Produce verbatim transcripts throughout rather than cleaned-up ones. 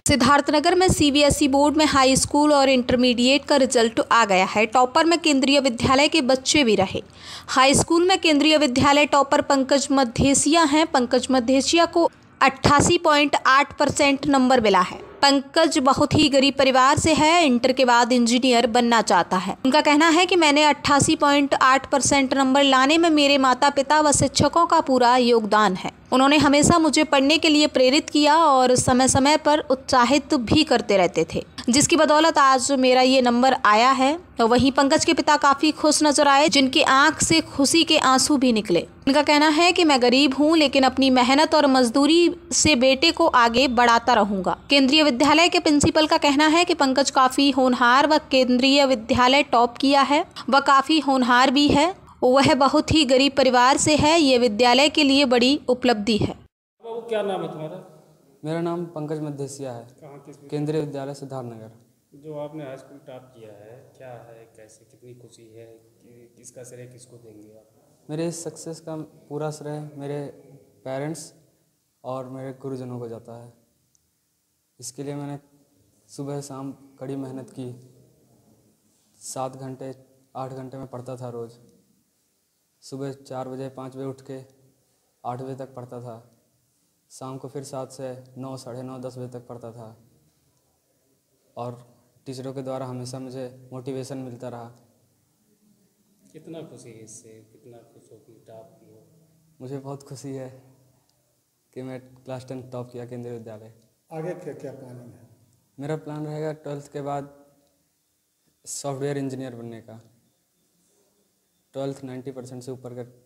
सिद्धार्थनगर में CBSE board में high school और इंटरमीडिएट का रिजल्ट आ गया है। टॉपर में केंद्रीय विद्यालय के बच्चे भी रहे। हाई स्कूल में केंद्रीय विद्यालय टॉपर पंकज मद्धेसिया हैं। पंकज मद्धेसिया को अट्ठासी पॉइंट आठ परसेंट नंबर मिला है। पंकज बहुत ही गरीब परिवार से है। इंटर के बाद इंजीनियर बनना चाहता है। उनका कहना है कि मैंने अट्ठासी पॉइंट आठ परसेंट नंबर लाने में मेरे माता पिता व शिक्षकों का पूरा योगदान है। उन्होंने हमेशा मुझे पढ़ने के लिए प्रेरित किया और समय समय पर उत्साहित भी करते रहते थे, जिसकी बदौलत आज मेरा ये नंबर आया है। तो वहीं पंकज के पिता काफी खुश नजर आए, जिनकी आंख से खुशी के आंसू भी निकले। उनका कहना है कि मैं गरीब हूँ, लेकिन अपनी मेहनत और मजदूरी से बेटे को आगे बढ़ाता रहूंगा। केंद्रीय विद्यालय के प्रिंसिपल का कहना है कि पंकज काफी होनहार व केंद्रीय विद्यालय टॉप किया है। वह काफी होनहार भी है। वह बहुत ही गरीब परिवार से है। ये विद्यालय के लिए बड़ी उपलब्धि है। बाबू क्या नाम है तुम्हारा? मेरा नाम पंकज मद्धेसिया है। कहाँ किस केंद्रीय विद्यालय सिद्धार्थनगर। जो आपने हाई स्कूल टॉप किया है, क्या है, कैसे, कितनी खुशी है, कि, किसका श्रेय किसको देंगे आप? मेरे इस सक्सेस का पूरा श्रेय मेरे पेरेंट्स और मेरे गुरुजनों को जाता है। इसके लिए मैंने सुबह शाम कड़ी मेहनत की। सात घंटे आठ घंटे में पढ़ता था रोज़। सुबह चार बजे पाँच बजे उठ के आठ बजे तक पढ़ता था। शाम को फिर सात से नौ साढ़े नौ दस बजे तक पढ़ता था। और टीचरों के द्वारा हमेशा मुझे मोटिवेशन मिलता रहा। कितना खुशी है इससे? कितना खुश हो कि टॉप की हो? मुझे बहुत खुशी है कि मैं क्लास टेंथ टॉप किया केंद्रीय विद्यालय। आगे क्या क्या प्लानिंग है? मेरा प्लान रहेगा ट्वेल्थ के बाद सॉफ्टवेयर इंजीनियर बनने का। ट्वेल्थ नाइन्टी परसेंट से ऊपर कर।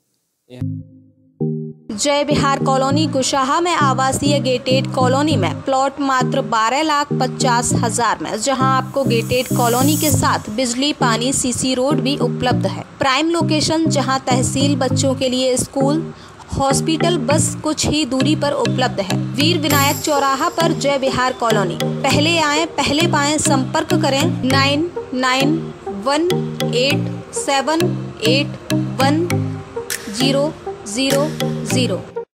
जय बिहार कॉलोनी कुशाहा में आवासीय गेटेड कॉलोनी में प्लॉट मात्र बारह लाख पचास हजार में, जहां आपको गेटेड कॉलोनी के साथ बिजली, पानी, सीसी रोड भी उपलब्ध है। प्राइम लोकेशन, जहां तहसील, बच्चों के लिए स्कूल, हॉस्पिटल बस कुछ ही दूरी पर उपलब्ध है। वीर विनायक चौराहा पर जय बिहार कॉलोनी। पहले आए पहले पाएं। संपर्क करें nine nine one eight seven eight one zero zero zero.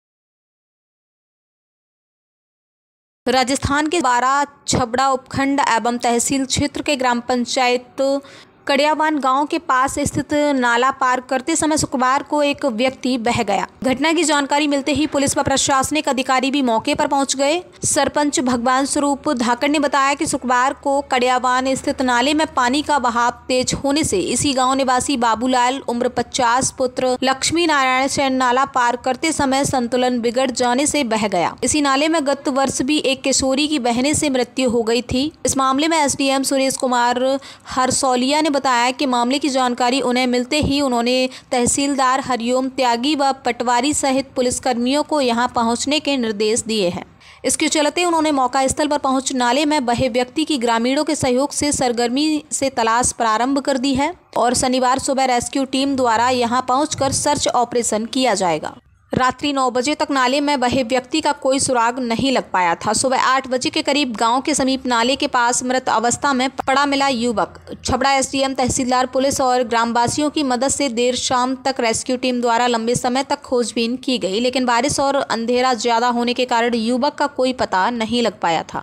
Rajasthan के बारा छबड़ा उपखंड एवं तहसील क्षेत्र के ग्राम पंचायत कड़ियावान गांव के पास स्थित नाला पार करते समय शुक्रवार को एक व्यक्ति बह गया। घटना की जानकारी मिलते ही पुलिस व प्रशासनिक अधिकारी भी मौके पर पहुंच गए। सरपंच भगवान स्वरूप धाकड़ ने बताया कि शुक्रवार को कड़ियावान स्थित नाले में पानी का बहाव तेज होने से इसी गांव निवासी बाबूलाल उम्र पचास पुत्र लक्ष्मी नारायण सेन नाला पार करते समय संतुलन बिगड़ जाने से बह गया। इसी नाले में गत वर्ष भी एक किशोरी की बहने से मृत्यु हो गई थी। इस मामले में एसडीएम सुरेश कुमार हरसौलिया ने बताया कि मामले की जानकारी उन्हें मिलते ही उन्होंने तहसीलदार हरिओम त्यागी व पटवारी सहित पुलिसकर्मियों को यहां पहुंचने के निर्देश दिए हैं। इसके चलते उन्होंने मौका स्थल पर पहुंच नाले में बहे व्यक्ति की ग्रामीणों के सहयोग से सरगर्मी से तलाश प्रारंभ कर दी है और शनिवार सुबह रेस्क्यू टीम द्वारा यहां पहुंचकर सर्च ऑपरेशन किया जाएगा। रात्रि नौ बजे तक नाले में बहे व्यक्ति का कोई सुराग नहीं लग पाया था। सुबह आठ बजे के करीब गांव के समीप नाले के पास मृत अवस्था में पड़ा मिला युवक। छबड़ा एसडीएम, तहसीलदार, पुलिस और ग्रामवासियों की मदद से देर शाम तक रेस्क्यू टीम द्वारा लंबे समय तक खोजबीन की गई, लेकिन बारिश और अंधेरा ज्यादा होने के कारण युवक का कोई पता नहीं लग पाया था।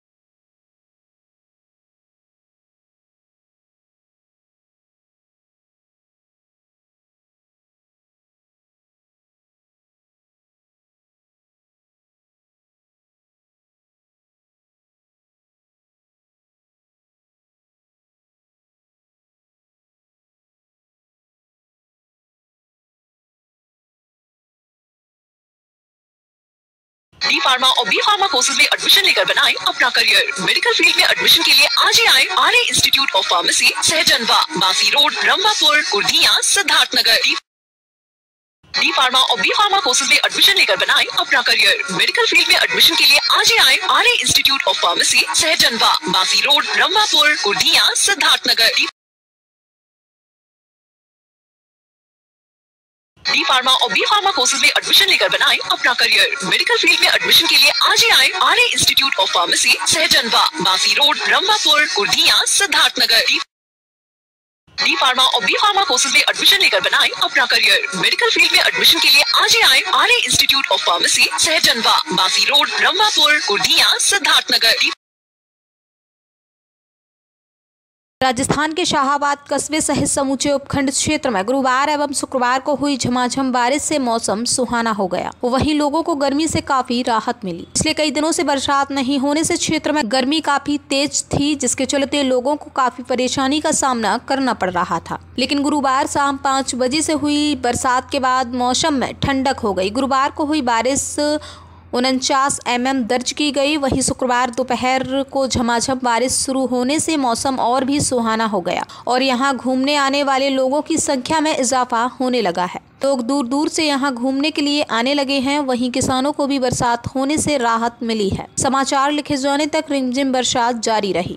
डी फार्मा और बी फार्मा कोर्सेज में एडमिशन लेकर बनाएं अपना करियर। मेडिकल फील्ड में एडमिशन के लिए आज ही आए Arya institute of pharmacy, Sahjanwa, Basi road, Rambhapur, Kurdiya, Siddharthnagar. D pharma और बी फार्मा कोर्सेज में एडमिशन लेकर बनाएं अपना करियर। मेडिकल फील्ड में एडमिशन के लिए आज ही आए Arya institute of pharmacy, Sahjanwa, Basi road, Rambhapur, Kurdiya, Siddharthnagar. D pharma और बी फार्मा कोर्सेज में एडमिशन लेकर बनाएं अपना करियर। मेडिकल फील्ड में एडमिशन के लिए आज ही आए Arya institute of pharmacy, Sahjanwa, Basi road, Rambhapur, Kurdiya, Siddharthnagar. D pharma और बी फार्मा कोर्सेज में एडमिशन लेकर बनाएं अपना करियर। मेडिकल फील्ड में एडमिशन के लिए आज ही आए Arya institute of pharmacy, Sahjanwa, Basi road, Rambhapur, Kurdiya, Siddharthnagar. Rajasthan के शाहाबाद कस्बे सहित समूचे उपखंड क्षेत्र में गुरुवार एवं शुक्रवार को हुई झमाझम बारिश से मौसम सुहाना हो गया। वहीं लोगों को गर्मी से काफी राहत मिली। पिछले कई दिनों से बरसात नहीं होने से क्षेत्र में गर्मी काफी तेज थी, जिसके चलते लोगों को काफी परेशानी का सामना करना पड़ रहा था। लेकिन गुरुवार शाम पाँच बजे से हुई बरसात के बाद मौसम में ठंडक हो गई। गुरुवार को हुई बारिश उनचास एम एम दर्ज की गई। वहीं शुक्रवार दोपहर को झमाझम बारिश शुरू होने से मौसम और भी सुहाना हो गया और यहां घूमने आने वाले लोगों की संख्या में इजाफा होने लगा है। लोग दूर दूर से यहां घूमने के लिए आने लगे हैं। वहीं किसानों को भी बरसात होने से राहत मिली है। समाचार लिखे जाने तक रिमझिम बरसात जारी रही।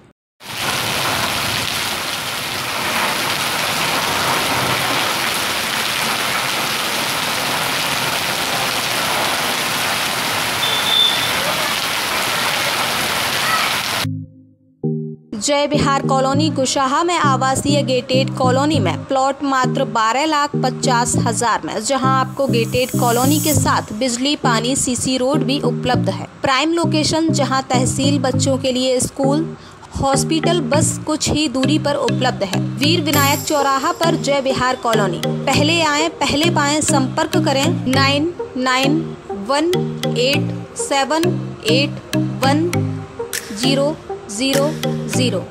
जय बिहार कॉलोनी कुशाहा में आवासीय गेटेड कॉलोनी में प्लॉट मात्र बारह लाख पचास हजार में, जहां आपको गेटेड कॉलोनी के साथ बिजली, पानी, सीसी रोड भी उपलब्ध है। प्राइम लोकेशन, जहां तहसील, बच्चों के लिए स्कूल, हॉस्पिटल बस कुछ ही दूरी पर उपलब्ध है। वीर विनायक चौराहा पर जय बिहार कॉलोनी। पहले आए पहले पाएं। संपर्क करें nine nine one eight seven eight one zero zero zero.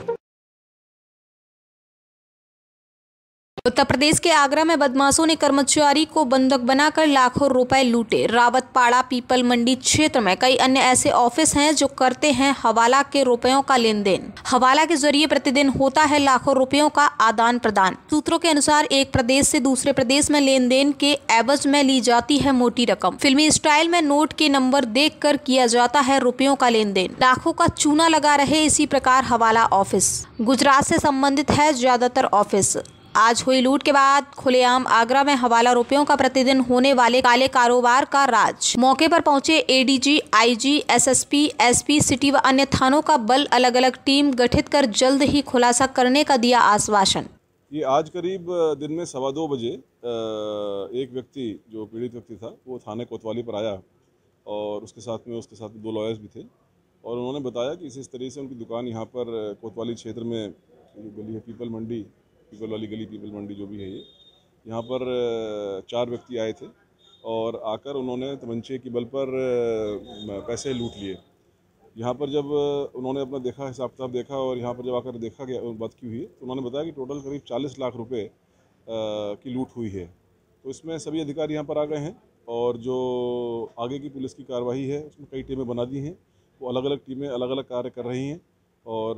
Uttar Pradesh के आगरा में बदमाशों ने कर्मचारी को बंधक बनाकर लाखों रुपए लूटे। रावतपाड़ा पीपल मंडी क्षेत्र में कई अन्य ऐसे ऑफिस हैं जो करते हैं हवाला के रुपयों का लेन देन। हवाला के जरिए प्रतिदिन होता है लाखों रुपयों का आदान प्रदान। सूत्रों के अनुसार एक प्रदेश से दूसरे प्रदेश में लेन देन के एवज में ली जाती है मोटी रकम। फिल्मी स्टाइल में नोट के नंबर देख कर किया जाता है रुपयों का लेन देन। लाखों का चूना लगा रहे इसी प्रकार हवाला ऑफिस। गुजरात से संबंधित है ज्यादातर ऑफिस। आज हुई लूट के बाद खुलेआम आगरा में हवाला रुपयों का प्रतिदिन होने वाले काले कारोबार का राज। मौके पर पहुंचे ADG, IG, SSP, SP, city व अन्य थानों का बल अलग अलग टीम गठित कर जल्द ही खुलासा करने का दिया आश्वासन। ये आज करीब दिन में सवा दो बजे एक व्यक्ति जो पीड़ित व्यक्ति था वो थाने कोतवाली पर आया और उसके साथ में उसके साथ दो लॉयर्स भी थे और उन्होंने बताया कि इस तरह से उनकी दुकान यहाँ पर कोतवाली क्षेत्र में गली है पीपल मंडी, पीपल वाली गली, पीपल मंडी जो भी है ये, यहाँ पर चार व्यक्ति आए थे और आकर उन्होंने तमंचे की बल पर पैसे लूट लिए। यहाँ पर जब उन्होंने अपना देखा, हिसाब किताब देखा और यहाँ पर जब आकर देखा गया बात की हुई है तो उन्होंने बताया कि टोटल करीब चालीस लाख रुपए की लूट हुई है। तो इसमें सभी अधिकारी यहाँ पर आ गए हैं और जो आगे की पुलिस की कार्रवाई है उसमें कई टीमें बना दी हैं। वो अलग अलग टीमें अलग अलग कार्य कर रही हैं और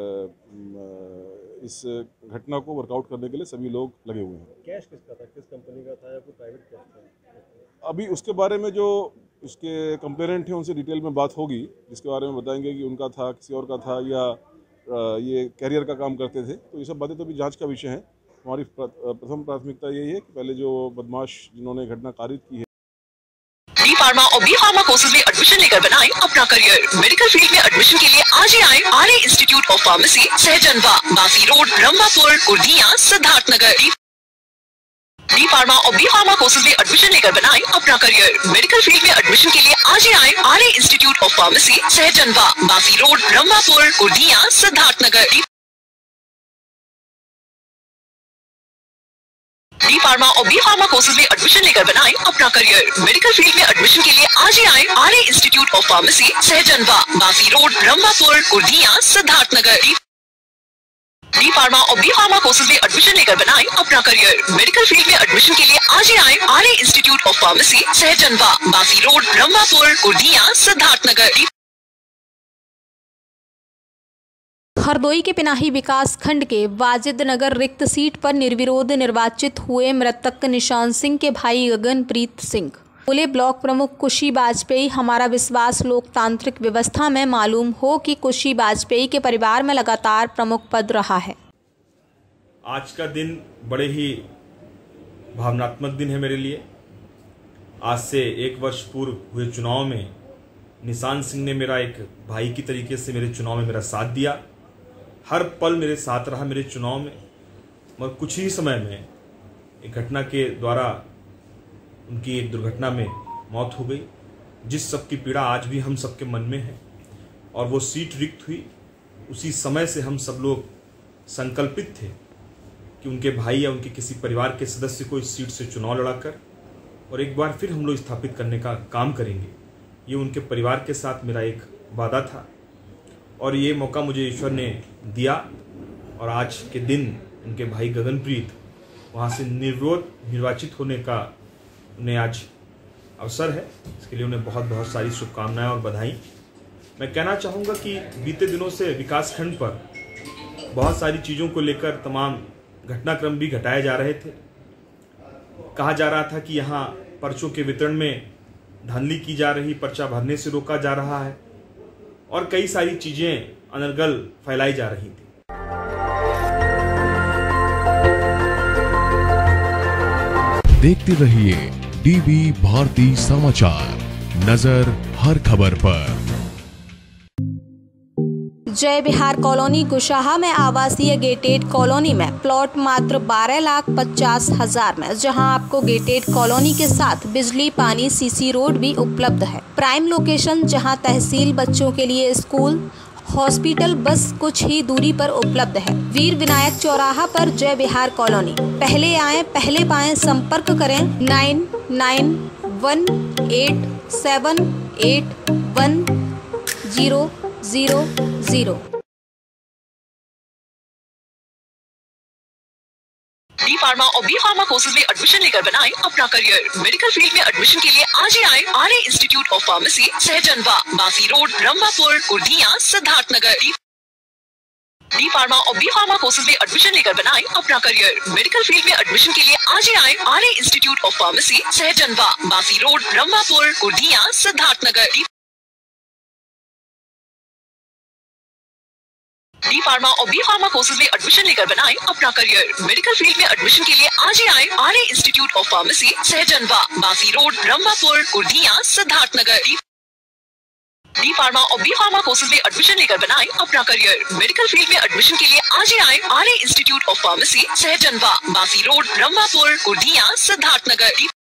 इस घटना को वर्कआउट करने के लिए सभी लोग लगे हुए हैं। कैश किसका था, किस कंपनी का था या कोई प्राइवेट कैश था? अभी उसके बारे में जो उसके कंप्लेनेंट हैं उनसे डिटेल में बात होगी, जिसके बारे में बताएंगे कि उनका था, किसी और का था या ये कैरियर का काम करते थे। तो ये सब बातें तो अभी जांच का विषय है। हमारी प्रथम प्राथमिकता यही है कि पहले जो बदमाश जिन्होंने घटना कारित की है। डी फार्मा और बी फार्मा कोर्सेज में एडमिशन लेकर बनाएं अपना करियर। मेडिकल फील्ड में एडमिशन के लिए आज ही आए Arya institute of pharmacy, Sahjanwa, Basi road, Rambhapur, Kurdiya, Siddharthnagar. D pharma और बी फार्मा कोर्सेज में एडमिशन लेकर बनाएं अपना करियर। मेडिकल फील्ड में एडमिशन के लिए आज ही आए Arya institute of pharmacy, Sahjanwa, Basi road, Rambhapur, Kurdiya, Siddharthnagar. D pharma और बी फार्मा कोर्सेज में एडमिशन लेकर बनाएं अपना करियर। मेडिकल फील्ड में एडमिशन के लिए आज ही आए Arya institute of pharmacy, Sahjanwa, Basi road, Rambhapur, Kurdiya, Siddharthnagar. D pharma और बी फार्मा कोर्सेज में एडमिशन लेकर बनाएं अपना करियर। मेडिकल फील्ड में एडमिशन के लिए आज ही आए Arya institute of pharmacy, Sahjanwa, Basi road, Rambhapur, Kurdiya, Siddharthnagar. Hardoi के पिनाही विकास खंड के वाजिद नगर रिक्त सीट पर निर्विरोध निर्वाचित हुए मृतक निशान सिंह के भाई गगनप्रीत सिंह बोले, ब्लॉक प्रमुख कुशी वाजपेयी, हमारा विश्वास लोकतांत्रिक व्यवस्था में मालूम हो कि कुशी वाजपेयी के परिवार में लगातार प्रमुख पद रहा है। आज का दिन बड़े ही भावनात्मक दिन है मेरे लिए। आज से एक वर्ष पूर्व हुए चुनाव में निशान सिंह ने मेरा एक भाई की तरीके से मेरे चुनाव में मेरा साथ दिया। हर पल मेरे साथ रहा मेरे चुनाव में। मगर कुछ ही समय में एक घटना के द्वारा उनकी एक दुर्घटना में मौत हो गई, जिस सब की पीड़ा आज भी हम सबके मन में है। और वो सीट रिक्त हुई, उसी समय से हम सब लोग संकल्पित थे कि उनके भाई या उनके किसी परिवार के सदस्य को इस सीट से चुनाव लड़ाकर और एक बार फिर हम लोग स्थापित करने का काम करेंगे। ये उनके परिवार के साथ मेरा एक वादा था और ये मौका मुझे ईश्वर ने दिया। और आज के दिन उनके भाई गगनप्रीत वहाँ से निर्विरोध निर्वाचित होने का उन्हें आज अवसर है। इसके लिए उन्हें बहुत बहुत सारी शुभकामनाएं और बधाई। मैं कहना चाहूँगा कि बीते दिनों से विकासखंड पर बहुत सारी चीज़ों को लेकर तमाम घटनाक्रम भी घटाए जा रहे थे। कहा जा रहा था कि यहाँ पर्चों के वितरण में धांधली की जा रही, पर्चा भरने से रोका जा रहा है और कई सारी चीजें अनर्गल फैलाई जा रही थी। देखते रहिए डीवी भारती समाचार, नजर हर खबर पर। जय बिहार कॉलोनी कुशाहा में आवासीय गेटेड कॉलोनी में प्लॉट मात्र बारह लाख पचास हजार में, जहां आपको गेटेड कॉलोनी के साथ बिजली, पानी, सीसी रोड भी उपलब्ध है। प्राइम लोकेशन, जहां तहसील, बच्चों के लिए स्कूल, हॉस्पिटल बस कुछ ही दूरी पर उपलब्ध है। वीर विनायक चौराहा पर जय बिहार कॉलोनी। पहले आए पहले पाएं। संपर्क करें nine nine one eight seven eight one zero zero zero. D pharma और बी फार्मा कोर्सेज में एडमिशन लेकर बनाएं अपना करियर। मेडिकल फील्ड में एडमिशन के लिए आज ही आए Arya institute of pharmacy, Sahjanwa, Basi road, Rambhapur, Kurdiya, Siddharthnagar. D pharma और बी फार्मा कोर्सेज में एडमिशन लेकर बनाएं अपना करियर। मेडिकल फील्ड में एडमिशन के लिए आज ही आए Arya institute of pharmacy, Sahjanwa, Basi road, Rambhapur, Kurdiya, Siddharthnagar. D pharma और बी फार्मा कोर्सेज में एडमिशन लेकर बनाएं अपना करियर। मेडिकल फील्ड में एडमिशन के लिए आज ही आए Arya institute of pharmacy, Sahjanwa, Basi road, Rambhapur, Kurdiya, Siddharthnagar. D pharma और बी फार्मा कोर्सेज में एडमिशन लेकर बनाएं अपना करियर। मेडिकल फील्ड में एडमिशन के लिए आज ही आए Arya institute of pharmacy, Sahjanwa, Basi road, Rambhapur, Kurdiya, Siddharthnagar.